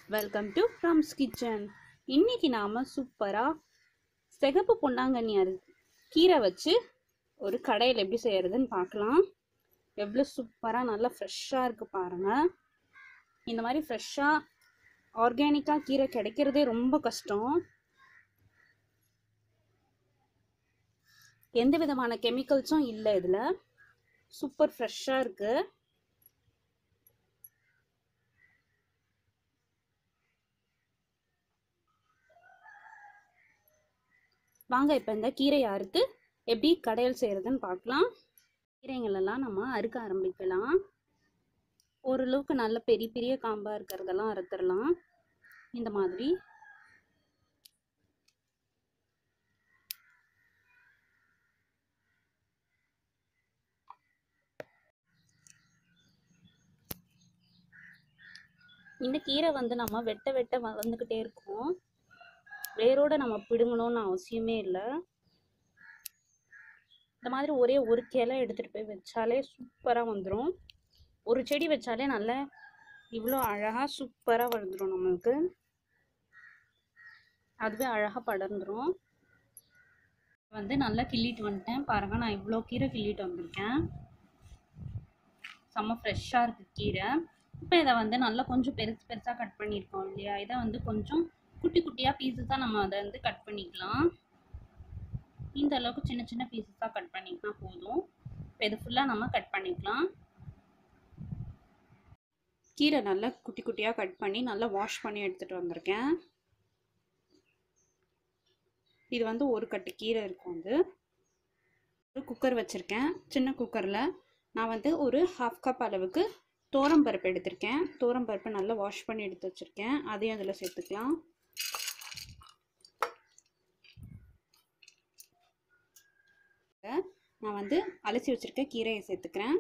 Welcome to ஃப்ரம்ஸ் kitchen. இன்னைக்கு நாம சூப்பரா சிகப்பு பொன்னாங்கண்ணி கீரை வச்சு ஒரு கடையில் எப்படி செய்யறதுன்னு பார்க்கலாம். எவ்வளோ சூப்பராக நல்லா ஃப்ரெஷ்ஷாக இருக்கு பாருங்க. இந்த மாதிரி ஃப்ரெஷ்ஷாக ஆர்கானிக்காக கீரை கிடைக்கிறதே ரொம்ப கஷ்டம். எந்த விதமான கெமிக்கல்ஸும் இல்லை, இதில் சூப்பர் ஃப்ரெஷ்ஷாக இருக்கு. வாங்க இப்போ இந்த கீரை அறுத்து எப்படி கடையில் செய்கிறதுன்னு பார்க்கலாம். கீரைங்களெல்லாம் நம்ம அறுக்க ஆரம்பிக்கலாம். ஓரளவுக்கு நல்ல பெரிய பெரிய காம்பாக இருக்கிறதெல்லாம் அறுத்துடலாம். இந்த மாதிரி இந்த கீரை நம்ம வெட்ட வெட்ட வந்துக்கிட்டே இருக்கோம். வேரோட நம்ம பிடுங்கணும்னு அவசியமே இல்லை. இந்த மாதிரி ஒரே ஒரு கிளை எடுத்துகிட்டு போய் வச்சாலே சூப்பராக வந்துடும். ஒரு செடி வச்சாலே நல்லா இவ்வளோ அழகாக சூப்பராக வளர்ந்துடும். நம்மளுக்கு அதுவே அழகாக படர்ந்துடும். நல்லா கிள்ளிட்டு வந்துட்டேன் பாருங்கள். நான் இவ்வளோ கீரை கிள்ளிட்டு வந்திருக்கேன். செம்ம ஃப்ரெஷ்ஷாக இருக்குது கீரை. இப்போ இதை நல்லா கொஞ்சம் பெருசு பெருசாக கட் பண்ணியிருக்கோம் இல்லையா, இதை கொஞ்சம் குட்டி குட்டியாக பீஸஸாக நம்ம அதை கட் பண்ணிக்கலாம். இந்த அளவுக்கு சின்ன சின்ன பீஸஸாக கட் பண்ணிக்கலாம் போதும். இப்போ இது ஃபுல்லாக நம்ம கட் பண்ணிக்கலாம். கீரை நல்லா குட்டி குட்டியாக கட் பண்ணி நல்லா வாஷ் பண்ணி எடுத்துகிட்டு வந்திருக்கேன். இது ஒரு கட்டு கீரை இருக்கும். ஒரு குக்கர் வச்சுருக்கேன். சின்ன குக்கரில் நான் ஒரு 1/2 கப் அளவுக்கு தோரம்பருப்பு எடுத்திருக்கேன். தோரம்பருப்பு நல்லா வாஷ் பண்ணி எடுத்து வச்சுருக்கேன். அதையும் அதில் சேர்த்துக்கலாம். நான் அலசி வச்சுருக்க கீரையை சேர்த்துக்கிறேன்.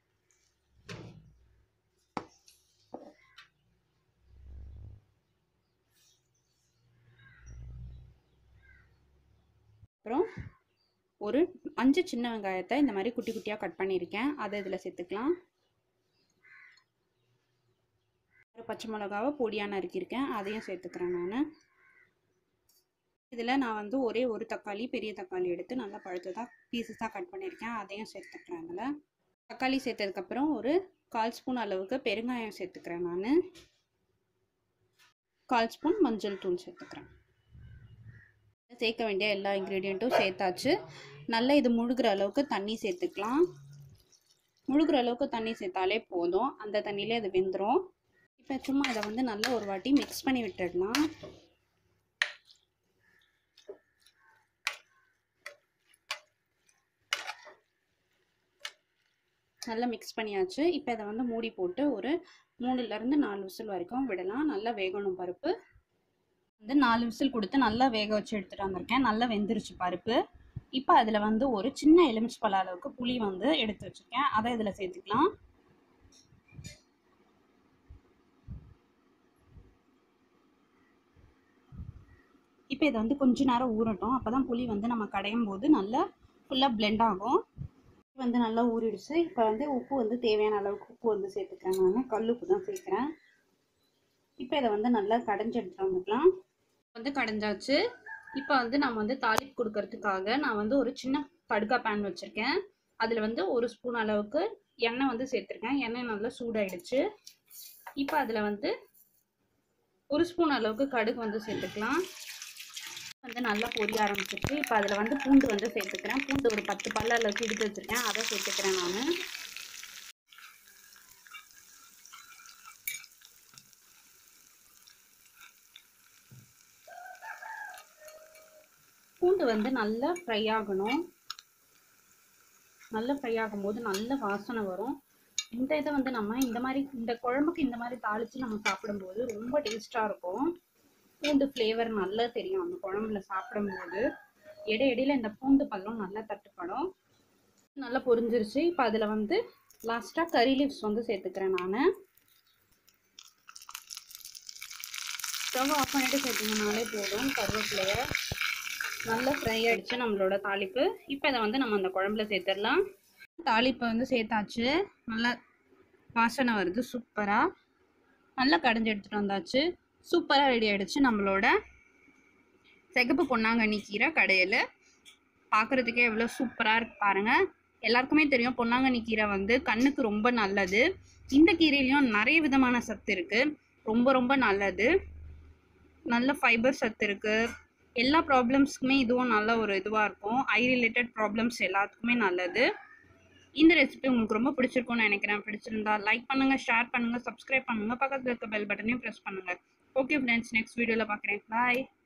அப்புறம் ஒரு 5 சின்ன வெங்காயத்தை இந்த மாதிரி குட்டி குட்டியாக கட் பண்ணியிருக்கேன். அதை இதில் சேர்த்துக்கலாம். ஒரு பச்சை மிளகாவை பொடியாக நறுக்கியிருக்கேன். அதையும் சேர்த்துக்கிறேன். இதில் நான் ஒரே ஒரு தக்காளி, பெரிய தக்காளி எடுத்து நல்லா பழுத்ததாக பீஸஸாக கட் பண்ணியிருக்கேன். அதையும் சேர்த்துக்கிறேன். அதில் தக்காளி சேர்த்ததுக்கப்புறம் ஒரு 1/4 ஸ்பூன் அளவுக்கு பெருங்காயம் சேர்த்துக்கிறேன். நான் 1/4 ஸ்பூன் மஞ்சள் தூள் சேர்த்துக்கிறேன். சேர்க்க வேண்டிய எல்லா இன்க்ரீடியண்ட்டும் சேர்த்தாச்சு. நல்லா இது முழுகிற அளவுக்கு தண்ணி சேர்த்துக்கலாம். முழுகிற அளவுக்கு தண்ணி சேர்த்தாலே போதும். அந்த தண்ணியிலே அது வெந்துடும். இப்போ சும்மா இதை நல்லா ஒரு வாட்டி மிக்ஸ் பண்ணி விட்டுடலாம். நல்லா மிக்ஸ் பண்ணியாச்சு. இப்போ இதை மூடி போட்டு ஒரு 3லேருந்து 4 விசில் வரைக்கும் விடலாம். நல்லா வேகணும் பருப்பு. 4 விசில் கொடுத்து நல்லா வேக வச்சு எடுத்துகிட்டு வந்திருக்கேன். நல்லா வெந்துருச்சு பருப்பு. இப்போ அதில் ஒரு சின்ன எலுமிச்சை அளவுக்கு புளி எடுத்து வச்சுருக்கேன். அதை இதில் சேர்த்துக்கலாம். இப்போ இதை கொஞ்ச நேரம் ஊறட்டும். அப்போ தான் புளி நம்ம கடையும் போது நல்லா ஃபுல்லாக பிளெண்ட் ஆகும். நல்லா ஊறிடுச்சு. இப்போ உப்பு தேவையான அளவுக்கு உப்பு சேர்த்துக்கிறேன். நான் கல்லுப்பு தான் சேர்க்குறேன். இப்போ இதை நல்லா கடைஞ்சி எடுத்துகிட்டு வந்துக்கலாம். கடைஞ்சாச்சு. இப்போ நம்ம தாளிப்பு கொடுக்கறதுக்காக நான் ஒரு சின்ன கடுக்கா பேன் வச்சுருக்கேன். அதில் 1 ஸ்பூன் அளவுக்கு எண்ணெய் சேர்த்துருக்கேன். எண்ணெய் நல்லா சூடாயிடுச்சு. இப்போ அதில் 1 ஸ்பூன் அளவுக்கு கடுகு சேர்த்துக்கலாம். நல்லா பொரிய ஆரம்பிச்சிருக்கு. இப்போ அதில் பூண்டு சேர்த்துக்கிறேன். பூண்டு ஒரு 10 பல்ல அளவுக்கு எடுத்து வச்சுருக்கேன். அதை சேர்த்துக்கிறேன். நான் பூண்டு நல்லா ஃப்ரை ஆகணும். நல்லா ஃப்ரை ஆகும்போது நல்ல வாசனை வரும். இந்த இதை நம்ம இந்த குழம்புக்கு இந்த மாதிரி தாளித்து நம்ம சாப்பிடும்போது ரொம்ப டேஸ்ட்டாக இருக்கும். பூண்டு ஃப்ளேவர் நல்லா தெரியும் அந்த குழம்புல சாப்பிடும்போது. இடையில இந்த பூண்டு பல்லும் நல்லா தட்டுப்படும். நல்லா பொரிஞ்சிருச்சு. இப்போ அதில் லாஸ்ட்டாக கறி லீவ்ஸ் சேர்த்துக்கிறேன். நான் ஸ்டவ் ஆஃப் பண்ணிவிட்டு சேர்த்திங்கனாலே போதும். கருவேப்பிலையை நல்லா ஃப்ரை ஆகிடுச்சு நம்மளோட தாளிப்பு. இப்போ இதை நம்ம அந்த குழம்புல சேர்த்துடலாம். தாளிப்பை சேர்த்தாச்சு. நல்லா வாசனை வருது சூப்பராக. நல்லா கடைஞ்சி எடுத்துகிட்டு வந்தாச்சு. சூப்பராக ரெடி ஆகிடுச்சு நம்மளோட சிகப்பு பொன்னாங்கண்ணி கீரை கடையில். பார்க்குறதுக்கே எவ்வளோ சூப்பராக இருக்கு பாருங்கள். எல்லாருக்குமே தெரியும் பொன்னாங்கண்ணி கீரை வந்து கண்ணுக்கு ரொம்ப நல்லது. இந்த கீரையிலையும் நிறைய விதமான சத்து இருக்குது, ரொம்ப ரொம்ப நல்லது. நல்ல ஃபைபர் சத்து இருக்குது. எல்லா ப்ராப்ளம்ஸ்க்குமே இதுவும் நல்ல ஒரு இதுவாக இருக்கும். ஐ ரிலேட்டட் ப்ராப்ளம்ஸ் எல்லாத்துக்குமே நல்லது. இந்த ரெசிபி உங்களுக்கு ரொம்ப பிடிச்சிருக்கும்னு நினைக்கிறேன். பிடிச்சிருந்தா லைக் பண்ணுங்கள், ஷேர் பண்ணுங்கள், சப்ஸ்கிரைப் பண்ணுங்கள், பக்கத்தில் இருக்க பெல் பட்டனையும் ப்ரெஸ் பண்ணுங்கள். ஓகே ஃப்ரெண்ட்ஸ், நெக்ஸ்ட் வீடியோவில் பார்க்குறேன். பாய்.